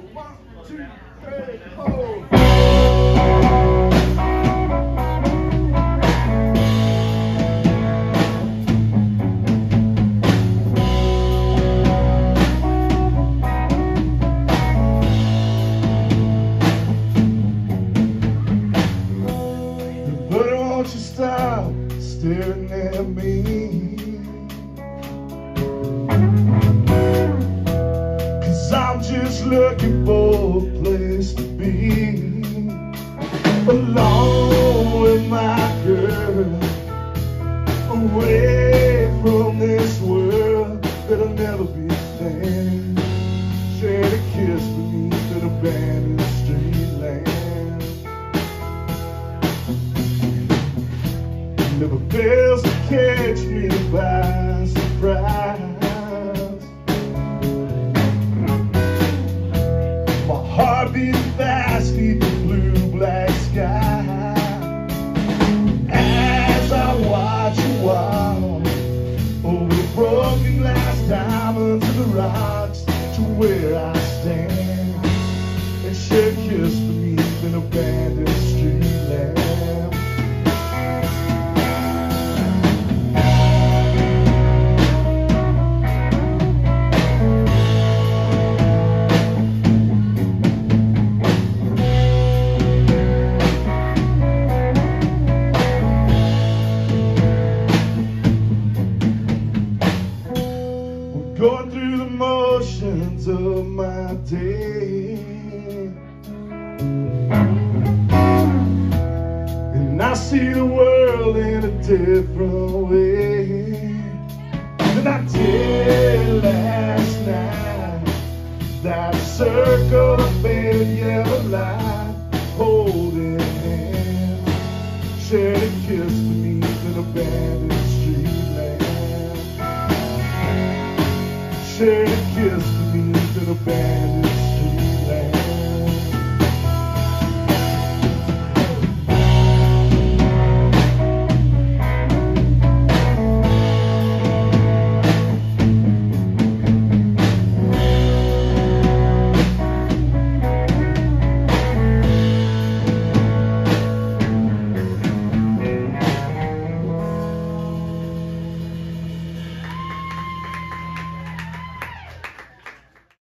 1, 2, 3, hold. But won't you stop staring at me? 'Cause I'm just looking for a place to be, alone with my girl, away from this world that'll never be a thing. Share a kiss beneath an abandoned street lamp. Never fails to catch me by surprise. My heart beats fast beneath the blue-black sky, as I watch you walk over the broken glass diamonds and the rocks to where I stand, and share a kiss beneath an abandoned street lamp. Going through the motions of my day, and I see the world in a different way than I did last night. That circle of faded yellow light, holding hands, shared a kiss beneath an abandoned street lamp. Share a kiss